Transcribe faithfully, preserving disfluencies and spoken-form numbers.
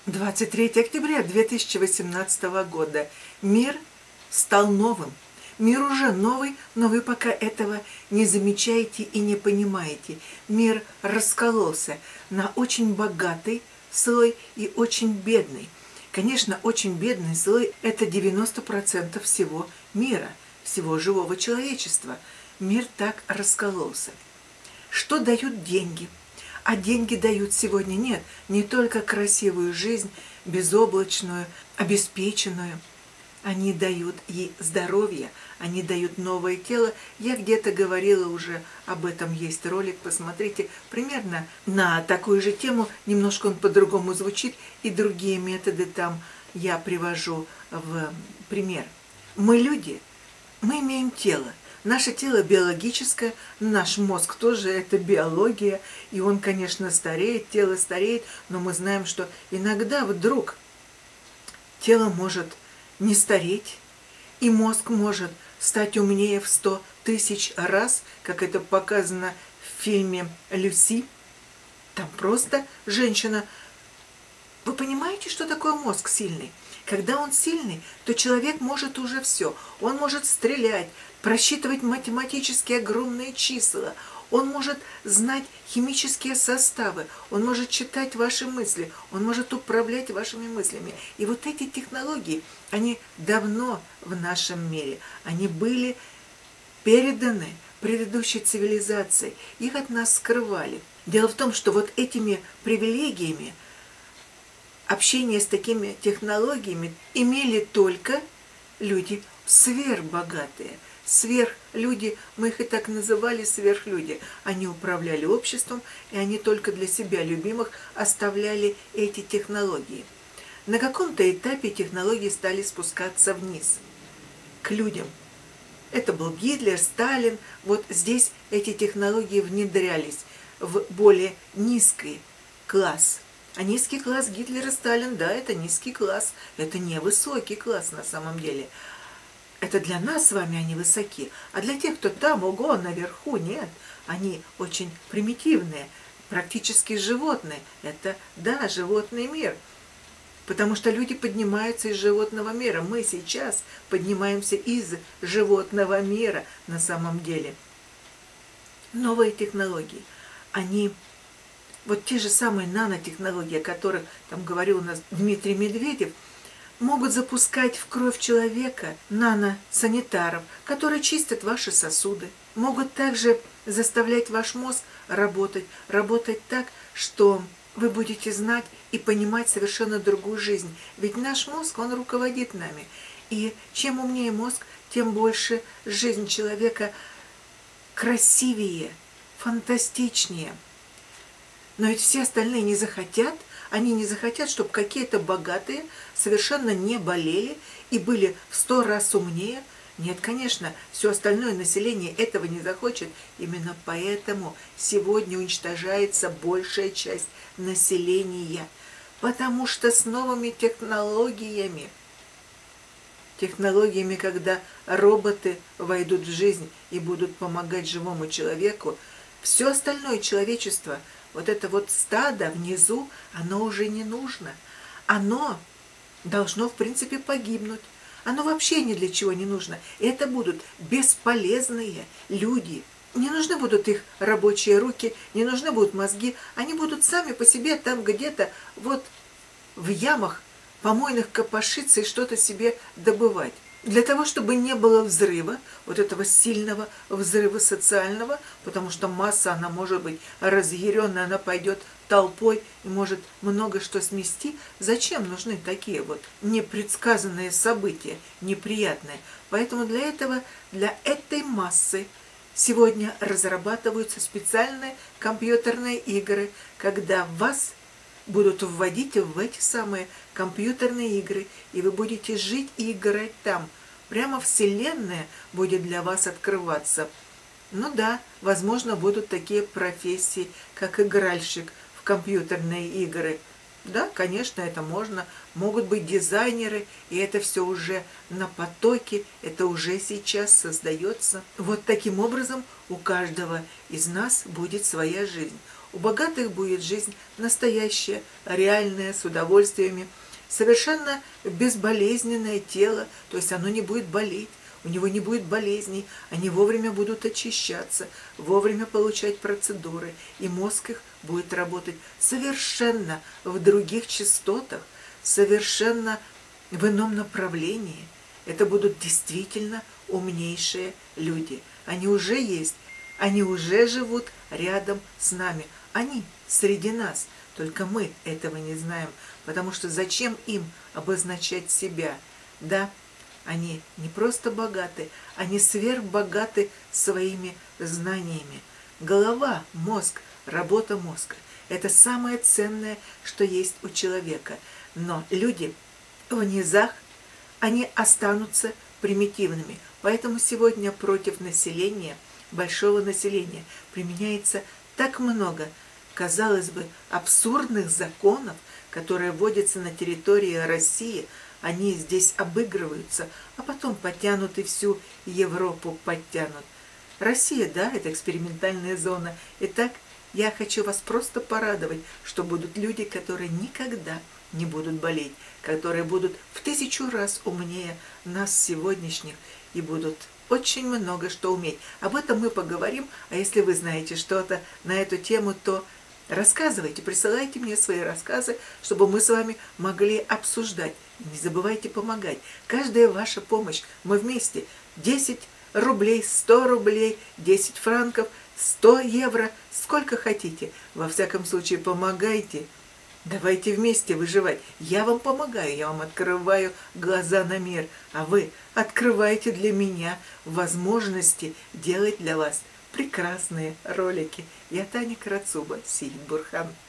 двадцать третьего октября две тысячи восемнадцатого года. Мир стал новым. Мир уже новый, но вы пока этого не замечаете и не понимаете. Мир раскололся на очень богатый слой и очень бедный. Конечно, очень бедный слой – это девяносто процентов всего мира, всего живого человечества. Мир так раскололся. Что дают деньги? А деньги дают сегодня нет, не только красивую жизнь, безоблачную, обеспеченную. Они дают и здоровье, они дают новое тело. Я где-то говорила уже об этом, есть ролик, посмотрите, примерно на такую же тему, немножко он по-другому звучит, и другие методы там я привожу в пример. Мы люди, мы имеем тело. Наше тело биологическое, наш мозг тоже это биология, и он, конечно, стареет, тело стареет, но мы знаем, что иногда вдруг тело может не стареть, и мозг может стать умнее в сто тысяч раз, как это показано в фильме «Люси». Там просто женщина... Вы понимаете, что такое мозг сильный? Когда он сильный, то человек может уже все. Он может стрелять, просчитывать математически огромные числа. Он может знать химические составы. Он может читать ваши мысли. Он может управлять вашими мыслями. И вот эти технологии, они давно в нашем мире. Они были переданы предыдущей цивилизацией. Их от нас скрывали. Дело в том, что вот этими привилегиями общение с такими технологиями имели только люди сверхбогатые. Сверхлюди, мы их и так называли сверхлюди. Они управляли обществом, и они только для себя любимых оставляли эти технологии. На каком-то этапе технологии стали спускаться вниз, к людям. Это был Гитлер, Сталин. Вот здесь эти технологии внедрялись в более низкий класс. А низкий класс Гитлера, Сталин, да, это низкий класс. Это не высокий класс на самом деле. Это для нас с вами они высоки. А для тех, кто там, ого, наверху, нет. Они очень примитивные, практически животные. Это, да, животный мир. Потому что люди поднимаются из животного мира. Мы сейчас поднимаемся из животного мира на самом деле. Новые технологии, они... Вот те же самые нанотехнологии, о которых там говорил у нас Дмитрий Медведев, могут запускать в кровь человека наносанитаров, которые чистят ваши сосуды. Могут также заставлять ваш мозг работать, работать так, что вы будете знать и понимать совершенно другую жизнь. Ведь наш мозг, он руководит нами. И чем умнее мозг, тем больше жизнь человека красивее, фантастичнее. Но ведь все остальные не захотят, они не захотят, чтобы какие-то богатые совершенно не болели и были в сто раз умнее. Нет, конечно, все остальное население этого не захочет. Именно поэтому сегодня уничтожается большая часть населения. Потому что с новыми технологиями, технологиями, когда роботы войдут в жизнь и будут помогать живому человеку, все остальное человечество, вот это вот стадо внизу, оно уже не нужно. Оно должно, в принципе, погибнуть. Оно вообще ни для чего не нужно. Это будут бесполезные люди. Не нужны будут их рабочие руки, не нужны будут мозги. Они будут сами по себе там где-то вот в ямах помойных копошиться и что-то себе добывать. Для того, чтобы не было взрыва, вот этого сильного взрыва социального, потому что масса, она может быть разъяренная, она пойдет толпой и может много что смести. Зачем нужны такие вот непредсказанные события, неприятные? Поэтому для этого, для этой массы сегодня разрабатываются специальные компьютерные игры, когда вас будут вводить в эти самые компьютерные игры, и вы будете жить и играть там. Прямо вселенная будет для вас открываться. Ну да, возможно, будут такие профессии, как игральщик в компьютерные игры. Да, конечно, это можно. Могут быть дизайнеры, и это все уже на потоке, это уже сейчас создается. Вот таким образом у каждого из нас будет своя жизнь. У богатых будет жизнь настоящая, реальная, с удовольствиями, совершенно безболезненное тело, то есть оно не будет болеть, у него не будет болезней, они вовремя будут очищаться, вовремя получать процедуры, и мозг их будет работать совершенно в других частотах, совершенно в ином направлении. Это будут действительно умнейшие люди. Они уже есть, они уже живут рядом с нами, они среди нас, только мы этого не знаем, потому что зачем им обозначать себя? Да, они не просто богаты, они сверхбогаты своими знаниями. Голова, мозг, работа мозга – это самое ценное, что есть у человека. Но люди в низах, они останутся примитивными. Поэтому сегодня против населения, большого населения, применяется так много, казалось бы, абсурдных законов, которые вводятся на территории России. Они здесь обыгрываются, а потом подтянут и всю Европу подтянут. Россия, да, это экспериментальная зона. Итак, я хочу вас просто порадовать, что будут люди, которые никогда не будут болеть, которые будут в тысячу раз умнее нас сегодняшних и будут очень много что уметь. Об этом мы поговорим, а если вы знаете что-то на эту тему, то рассказывайте, присылайте мне свои рассказы, чтобы мы с вами могли обсуждать. Не забывайте помогать. Каждая ваша помощь, мы вместе. десять рублей, сто рублей, десять франков, сто евро, сколько хотите. Во всяком случае, помогайте. Давайте вместе выживать. Я вам помогаю, я вам открываю глаза на мир, а вы открываете для меня возможности делать для вас прекрасные ролики. Я Таня Карацуба, Сеид Бурхан.